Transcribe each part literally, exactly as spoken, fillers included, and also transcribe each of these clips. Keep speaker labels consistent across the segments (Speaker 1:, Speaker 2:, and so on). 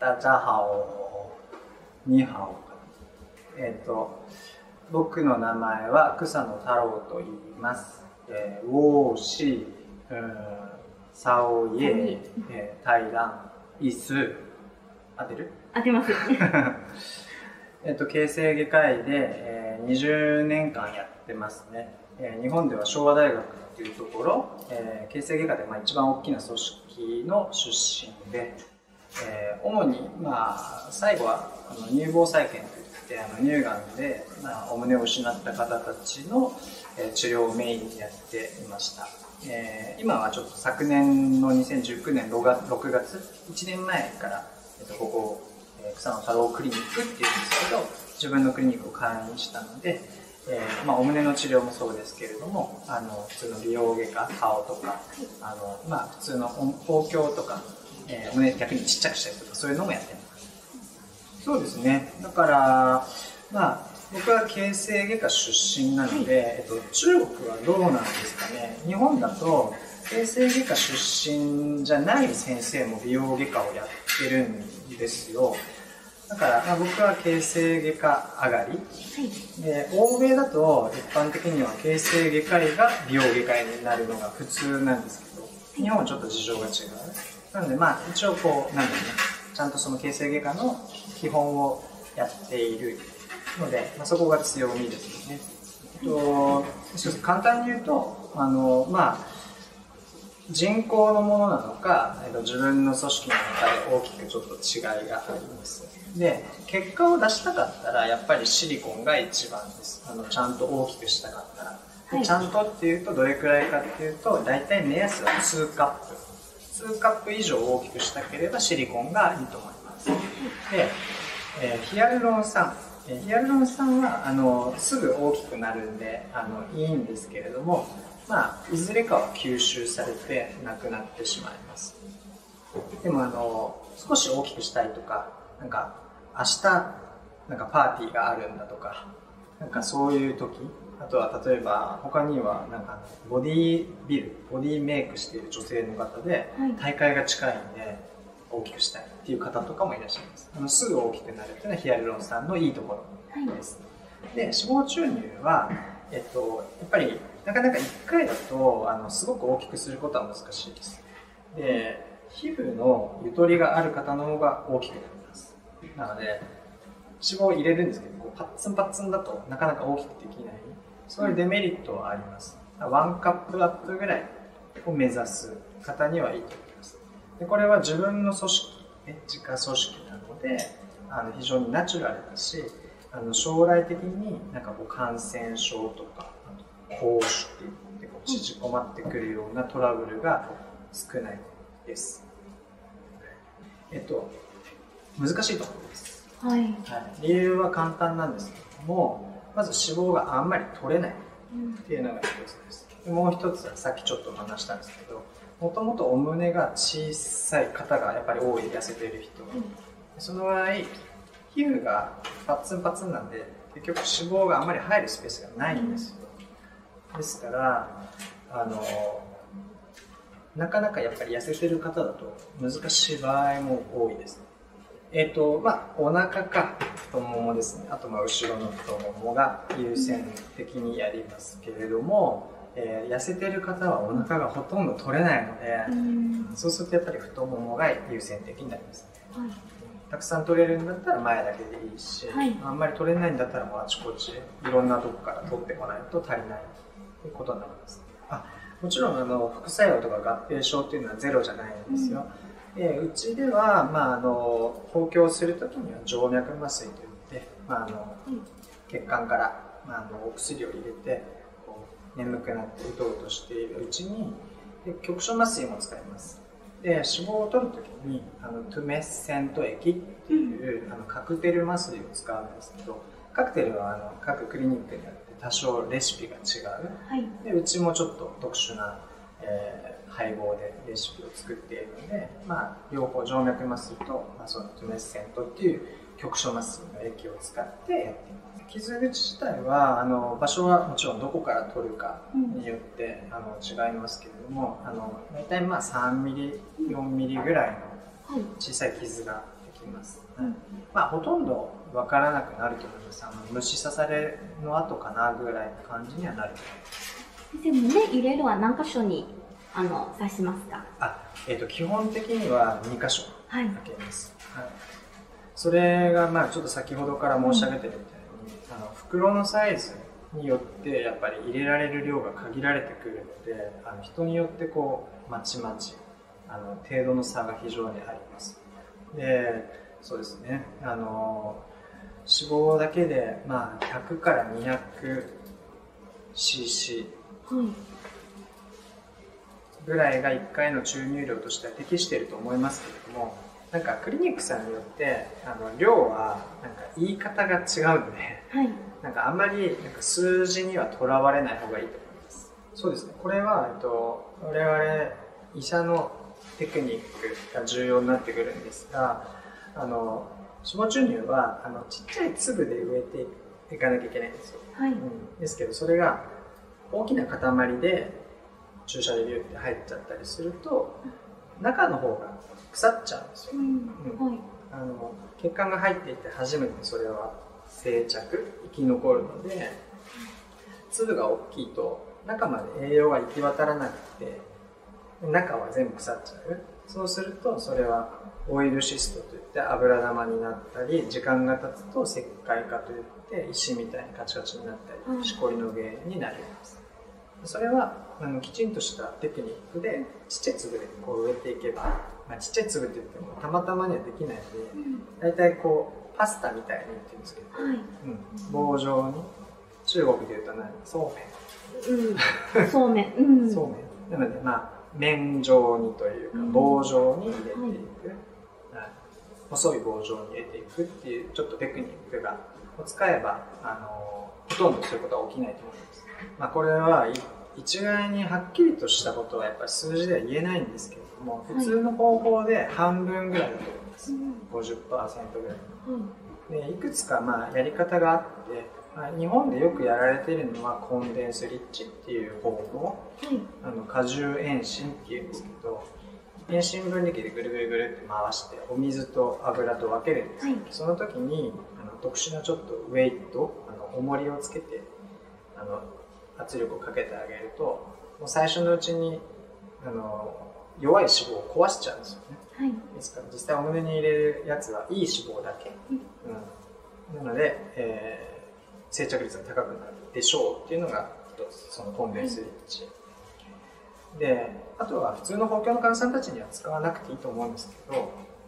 Speaker 1: ダジャハオ、ニハオ。えっと、僕の名前は草野太郎と言います。えー、ウォーシー、うん、サオイエ、えー、タイラン、イス、当てる？
Speaker 2: 当てます。
Speaker 1: えっと、形成外科医で、えー、にじゅうねんかんやってますね。えー、日本では昭和大学っていうところ、えー、形成外科でまあ一番大きな組織の出身で、えー、主に、まあ、最後はあの乳房再建といってあの乳がんで、まあ、お胸を失った方たちの、えー、治療をメインにやっていました。えー、今はちょっと昨年のにせんじゅうきゅうねんろくがつ、いちねんまえから、えっと、ここ、えー、草野太郎クリニックっていうんですけど、自分のクリニックを開院したので、えーまあ、お胸の治療もそうですけれども、あの普通の美容外科、顔とか、あのまあ、普通の包協とか、えー、胸逆にちっちゃくしたりとか、そういうのもやってます。そうですね。だから、まあ、僕は形成外科出身なので、えっと、中国はどうなんですかね。日本だと形成外科出身じゃない先生も美容外科をやってるんですよ。だから、まあ、僕は形成外科上がり、はい、で欧米だと一般的には形成外科医が美容外科医になるのが普通なんですけど、日本はちょっと事情が違う。なので、まあ、一応こうなんだろうね、ちゃんとその形成外科の基本をやっているので、まあ、そこが強みですよね。えっと、簡単に言うと、あのまあ人工のものなのか、えっと、自分の組織の中で大きくちょっと違いがあります。で、結果を出したかったらやっぱりシリコンが一番です。あのちゃんと大きくしたかったら。で、はい、ちゃんとっていうとどれくらいかっていうと、大体目安はにカップ。にカップ以上大きくしたければシリコンがいいと思います。で、えー、ヒアルロン酸。ヒアルロン酸はあのすぐ大きくなるんであのいいんですけれども、まあ、いずれかは吸収されてなくなってしまいます。でもあの少し大きくしたいとか、なんか明日なんかパーティーがあるんだとか、なんかそういう時、あとは例えば他にはなんかボディービル、ボディーメイクしている女性の方で大会が近いんで大きくしたいっていう方とかもいらっしゃいます。あのすぐ大きくなるっていうのはヒアルロン酸のいいところです。で、脂肪注入は、えっと、やっぱりなかなかいっかいだとあのすごく大きくすることは難しいです。で、皮膚のゆとりがある方の方が大きくなります。なので脂肪を入れるんですけど、こうパッツンパッツンだとなかなか大きくできない、そういうデメリットはあります。ワンカップアップぐらいを目指す方にはいいと思います。で、これは自分の組織、自家組織なのであの非常にナチュラルだし、あの将来的になんかこう感染症とか拘縮でこう縮こまってくるようなトラブルが少ないです。えっと難しいところです。はい、はい、理由は簡単なんですけれども、まず脂肪があんまり取れないっていうのが一つです。でもう一つはさっきちょっと話したんですけど、もともとお胸が小さい方がやっぱり多い、痩せている人、うん、その場合皮膚がパッツンパツンなんで結局脂肪があんまり入るスペースがないんですよ。ですからあのなかなかやっぱり痩せてる方だと難しい場合も多いです。えっとまあお腹か太ももですね、あとまあ後ろの太ももが優先的にやりますけれども、えー、痩せてる方はお腹がほとんど取れないので、うん、そうするとやっぱり太ももが優先的になります、はい、たくさん取れるんだったら前だけでいいし、はい、あんまり取れないんだったらもうあちこちいろんなとこから取ってこないと足りないということになります。あ、もちろんあの副作用とか合併症っていうのはゼロじゃないんですよ、うん、でうちでは、まあ、あの包協するときには静脈麻酔といって、まああのうん、血管から、まあ、あのお薬を入れてこう眠くなって打とうとしているうちにで局所麻酔も使います。で脂肪を取るときにあのトゥメッセント液っていう、うん、あのカクテル麻酔を使うんですけど、カクテルはあの各クリニックにあって多少レシピが違う、はい、でうちもちょっと特殊な、えー、配合でレシピを作っているので、まあ、両方静脈麻酔と、まあ、そのトゥメッセントっていう局所麻酔の液を使ってやっています。傷口自体はあの場所はもちろんどこから取るかによって、うん、あの違いますけれども、あの大体まあさんミリ、よんミリぐらいの小さい傷ができきます。はい、まあほとんどわからなくなると思います。あの虫刺されの後かなぐらいの感じにはなると思います。
Speaker 2: 先生、胸入れるは何箇所にあの刺しますか？
Speaker 1: あ、えーと、基本的にはに箇所開けます。はい、はい、それがまあちょっと先ほどから申し上げてるみたいに、うん、あの袋のサイズによってやっぱり入れられる量が限られてくるので、あの人によってこうまちまちあの程度の差が非常にあります。で、そうですね、あの脂肪だけで、まあ、ひゃくからにひゃくシーシー ぐらいがいっかいの注入量としては適していると思いますけれども、なんかクリニックさんによってあの量はなんか言い方が違うので、はい、なんかあんまりなんか数字にはとらわれない方がいいと思います。そうですね、これは、えっと、我々医者のテクニックが重要になってくるんですが、あの脂肪注入はあのちっちゃい粒で植えていかなきゃいけないんですよ。はい、うん、ですけどそれが大きな塊で注射でビューって入っちゃったりすると中の方が腐っちゃうんですよ。うんうん、はい、あの血管が入っていって初めてそれは生着生き残るので、粒が大きいと中まで栄養が行き渡らなくて中は全部腐っちゃう。そうするとそれはオイルシストといって油玉になったり、時間が経つと石灰化といって石みたいにカチカチになったり、しこりの原因になります。それはあのきちんとしたテクニックでちっちゃい粒でこう植えていけば、まあ、ちっちゃい粒って言ってもたまたまにはできないので、だいたいこうパスタみたいに言ってるんですけど、はい、うん、棒状に、中国で言うと何、そうめん、うん、そうめん、うん、そうめんなので、まあ麺状にというか棒状に入れていく、うん、はい、細い棒状に入れていくっていうちょっとテクニックがを使えばあのほとんどそういうことは起きないと思います。まあ、これは一概にはっきりとしたことはやっぱり数字では言えないんですけれども、普通の方法で半分ぐらいだと思います。うん、ごじゅっパーセント ぐらい、うん、でいくつかまあやり方があって、まあ、日本でよくやられているのはコンデンスリッチっていう方法、はい、あの果汁遠心っていうんですけど、遠心分離機でぐるぐるぐるって回してお水と油と分けるんですけど、はい、その時にあの特殊なちょっとウェイト、あの重りをつけてあの圧力をかけてあげると、もう最初のうちにあの弱い脂肪を壊しちゃうんですよね。はい、ですから実際お胸に入れるやつはいい脂肪だけ、うんうん、なので、えー生着率が高くなるでしょうっていうのが一つ、そのコンデンスリッチ、はい、で、あとは普通の包協の患者さんたちには使わなくていいと思うんですけど、あ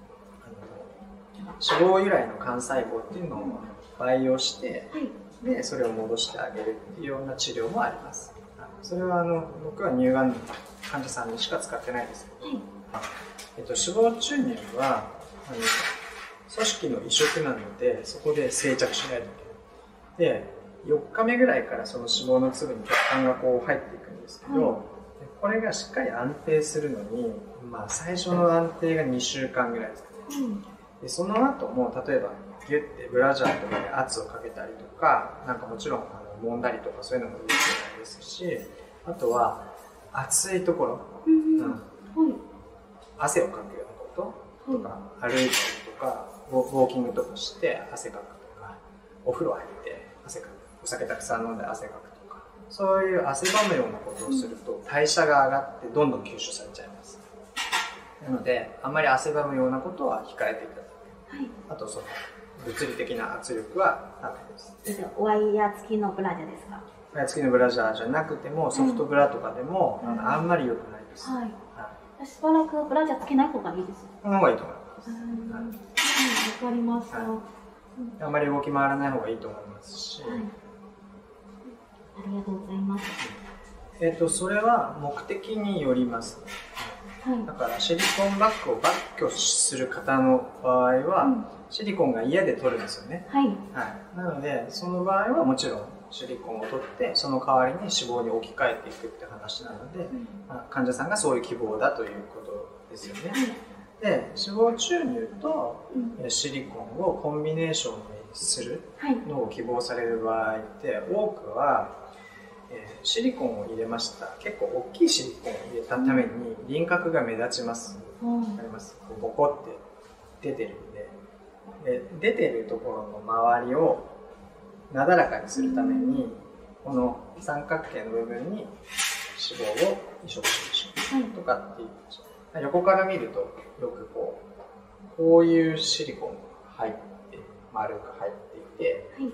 Speaker 1: の脂肪由来の幹細胞っていうのを培養して、はい、でそれを戻してあげるっていうような治療もあります。それはあの僕は乳がん患者さんにしか使ってないですけど、はい、えっと、脂肪注入はあの組織の移植なのでそこで生着しないといけない。でよっかめぐらいからその脂肪の粒に血管がこう入っていくんですけど、はい、これがしっかり安定するのに、まあ、最初の安定がにしゅうかんぐらいですかね、うん、でその後も例えばギュッてブラジャーとかで圧をかけたりとか、なんかもちろんあの揉んだりとかそういうのもいいですし、あとは暑いところ、うんうん、汗をかくようなこととか、うん、歩いたりとかウォーキングとかして汗かくとか、お風呂入って汗かく、お酒たくさん飲んで汗かくとか、そういう汗ばむようなことをすると代謝が上がってどんどん吸収されちゃいます。なのであんまり汗ばむようなことは控えていただく、はい、あとその物理的な圧力はダメです。
Speaker 2: ワイヤー付きのブラジャーですか？
Speaker 1: ワイヤー付きのブラジャーじゃなくてもソフトブラとかでも、うん、あんまり良くないです、はい
Speaker 2: はい、しばらくブラジャーつけない方がいいですよ。
Speaker 1: その方がいいと思います。わ、
Speaker 2: はい、かりました、はい、
Speaker 1: あんまり動き回らない方がいいと思いますし、はい、
Speaker 2: ありがとうございます。
Speaker 1: えっと、それは目的によります。はい、だからシリコンバッグを抜去する方の場合は、うん、シリコンが嫌で取るんですよね。はいはい、なのでその場合はもちろんシリコンを取ってその代わりに脂肪に置き換えていくって話なので、うん、まあ、患者さんがそういう希望だということですよね。はい、で脂肪注入とシリコンをコンビネーションにするのを希望される場合って多くはシリコンを入れました。結構大きいシリコンを入れたために輪郭が目立ちます。わかります？ボコって出てるんで、 で出てるところの周りをなだらかにするために、この三角形の部分に脂肪を移植しましょう、はい、とかっていう。横から見るとよくこうこういうシリコンが入って丸く入っていて、はい、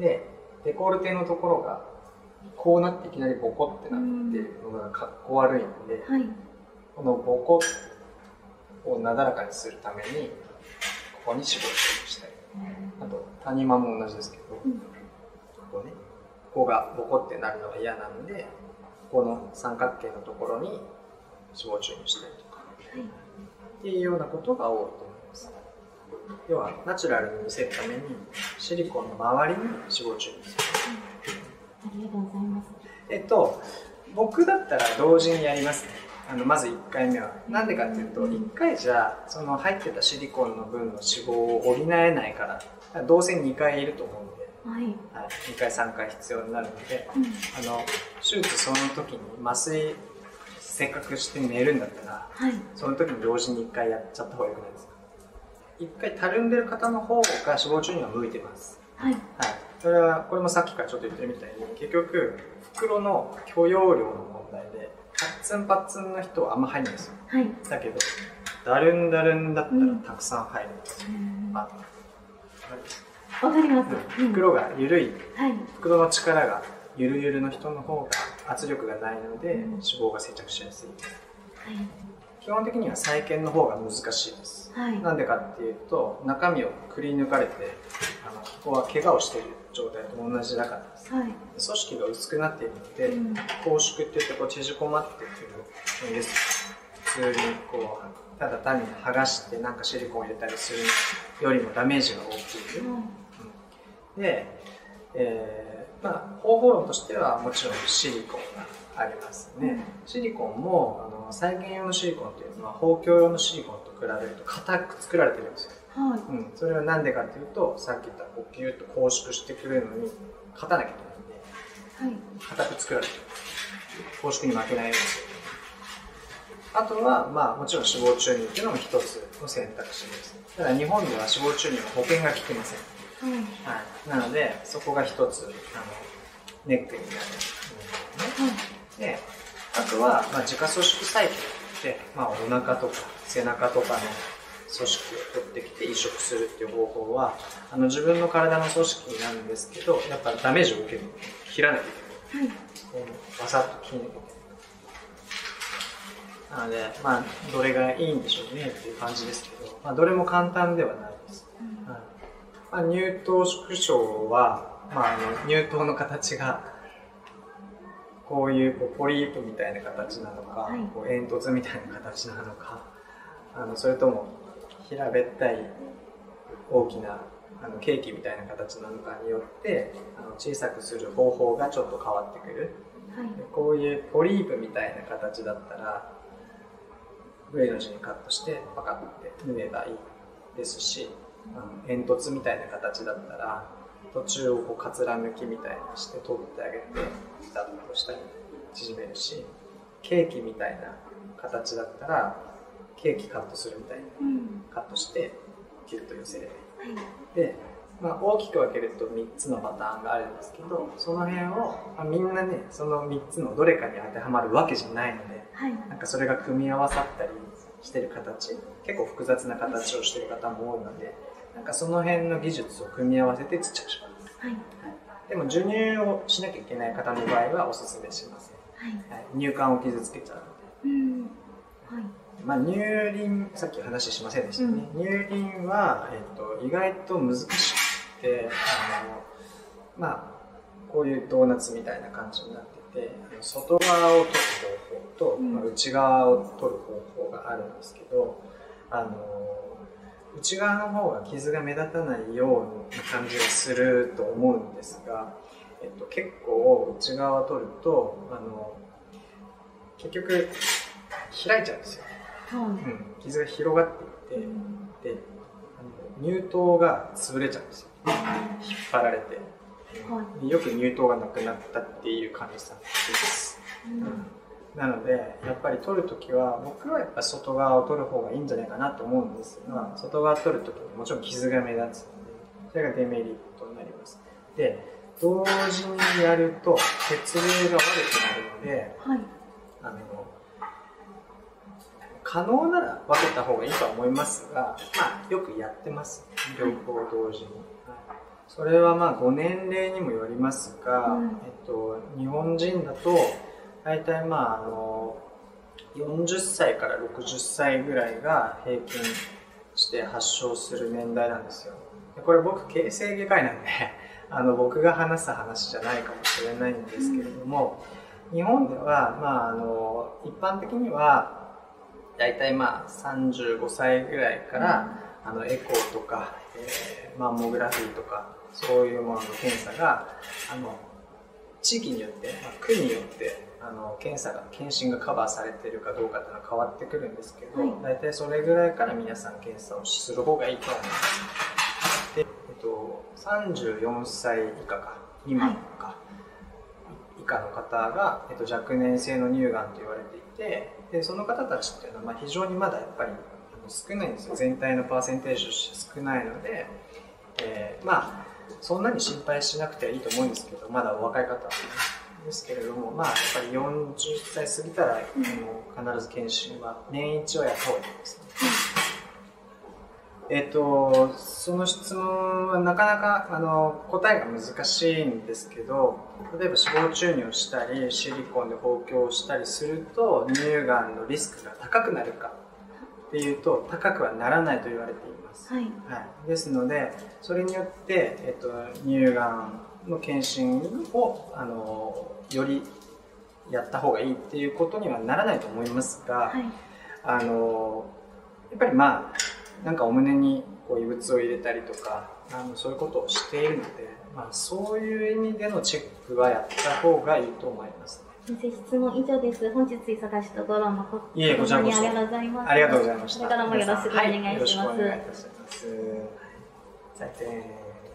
Speaker 1: でデコルテのところがこうなっていきなりボコってなってるのがかっこ悪いんで、はい、このボコをなだらかにするためにここに脂肪をしたり、あと谷間も同じですけど、うん、ここね、ここがボコってなるのが嫌なので、ここの三角形のところに脂肪を注入したりとか、はい、っていうようなことが多いと思います。要はナチュラルに見せるためにシリコンの周りに脂肪を注入する、
Speaker 2: うん、ありがとうございます。
Speaker 1: えっと僕だったら同時にやりますね。あのまずいっかいめはなんでかっていうと、いっかいじゃその入ってたシリコンの分の脂肪を補えないから、どうせにかいいると思うので、はいはい、にかいさんかい必要になるので、うん、あの手術その時に麻酔せっかくして寝るんだったら、はい、その時に同時にいっかいやっちゃった方がよくないですか。いっかいたるんでる方の方が脂肪注入は向いてます、はいはい、それはこれもさっきからちょっと言ってるみたいに、結局袋の許容量の問題でパッツンパッツンの人はあんま入んないんですよ、はい、だけどだるんだるんだったらたくさん入るんですよ、うん、あ、
Speaker 2: わかります、
Speaker 1: うん、袋が緩い、はい、袋の力がゆるゆるの人の方が圧力がないので、うん、脂肪が定着しやすいです、はい、基本的には再建の方が難しいです、はい、なんでかっていうと中身をくり抜かれて、あのここは怪我をしている状態と同じだからです、はい、組織が薄くなっているので、うん、拘縮っていってこう縮こまってくるんです。普通にこうただ単に剥がしてなんかシリコンを入れたりするよりもダメージが大きい、うんうん、で、えーまあ、方法論としてはもちろんシリコンがありますね、うん、シリコンもあの再現用のシリコンというのは包協用のシリコンと比べると硬く作られてるんですよ、はいうん、それはなんでかというと、さっき言ったこうギュッと拘縮してくれるのに勝たなきゃいけないんで、はい、硬く作られてる、拘縮に負けないようにする。あとは、まあ、もちろん脂肪注入っていうのも一つの選択肢です。ただ日本では脂肪注入は保険が効きません、はいはい、なのでそこが一つあのネックになる、うん、であとは、まあ、自家組織細胞って、まあ、お腹とか背中とかの組織を取ってきて移植するっていう方法はあの自分の体の組織なんですけど、やっぱダメージを受けるので切らなきゃいけない、はい、バサッと切り抜けて、なので、まあ、どれがいいんでしょうねっていう感じですけど、まあ、どれも簡単ではないです、うんはいまあ、乳頭縮小は、まあ、あの乳頭の形がこういう、こうポリープみたいな形なのか、はい、こう煙突みたいな形なのか、あのそれとも平べったい大きなあのケーキみたいな形なのかによってあの小さくする方法がちょっと変わってくる、はい、こういうポリープみたいな形だったらVの字にカットしてパカッて縫えばいいですし、あの煙突みたいな形だったら途中をこうかつら抜きみたいにして取ってあげてピタッと下に縮めるし、ケーキみたいな形だったらケーキカットするみたいにカットしてキュッと寄せればいい、はい、で、まあ、大きく分けるとみっつのパターンがあるんですけど、その辺を、まあ、みんなねそのみっつのどれかに当てはまるわけじゃないので、はい、なんかそれが組み合わさったりしてる形、結構複雑な形をしてる方も多いので、なんかその辺の技術を組み合わせてちっちゃくします、はいはい、でも授乳をしなきゃいけない方の場合はおすすめしません、はいはい、乳管を傷つけちゃうので、うんはいまあ、乳輪、さっき話しませんでしたね、うん、乳輪は、えっと、意外と難しくて、あの、まあ、こういうドーナツみたいな感じになってて、外側を取る方法と、うん、まあ、内側を取る方法があるんですけど、あの内側の方が傷が目立たないような感じがすると思うんですが、えっと、結構内側を取るとあの結局開いちゃうんですよ、はいうん、傷が広がっていって、うん、であの乳頭が潰れちゃうんですよ、引っ張られて、はい、よく乳頭がなくなったっていう患者さんです、うんうん、 なのでやっぱり取るときは僕はやっぱ外側を取る方がいいんじゃないかなと思うんですが、外側取るときにもちろん傷が目立つので、それがデメリットになります。で、同時にやると血流が悪くなるので、はい、あの可能なら分けた方がいいとは思いますが、まあよくやってます、両方同時に。はい、それはまあご年齢にもよりますが、うん、えっと、日本人だと大体まああのよんじゅっさいからろくじゅっさいぐらいが平均して発症する年代なんですよ。でこれ僕形成外科医なんであの僕が話す話じゃないかもしれないんですけれども、うん、日本ではまああの一般的には大体まあさんじゅうごさいぐらいから、うん、あのエコーとか、えー、マンモグラフィーとかそういうものの検査があの地域によって、まあ、区によってあの検査が検診がカバーされているかどうかっていうのは変わってくるんですけど、はい、大体それぐらいから皆さん検査をする方がいいと思います。で、えっと、さんじゅうよんさい以下か未満か、はい、以下の方が、えっと、若年性の乳がんと言われていて、でその方たちっていうのは、まあ、非常にまだやっぱり少ないんですよ。全体のパーセンテージとして少ないので、えー、まあそんなに心配しなくてはいいと思うんですけど、まだお若い方は、ね、ですけれども、まあやっぱりよんじゅっさい過ぎたら、うん、必ず検診は年一はやった方がいいですね。えっとその質問はなかなかあの答えが難しいんですけど、例えば脂肪注入をしたりシリコンで包協したりすると乳がんのリスクが高くなるかっていうと高くはならないと言われています。はいはい、ですのでそれによって、えっと、乳がんの検診をあのよりやった方がいいっていうことにはならないと思いますが、はい、あのやっぱりまあなんかお胸にこう異物を入れたりとかあのそういうことをしているので、まあ、そういう意味でのチェックはやった方がいいと思います、ね。
Speaker 2: 先生、質問以上です。本日忙しいところ誠にありがとうございます。
Speaker 1: ありがとうございました。
Speaker 2: これからもよろしくお願いします。
Speaker 1: はい、よろしくお願いいたします。再见。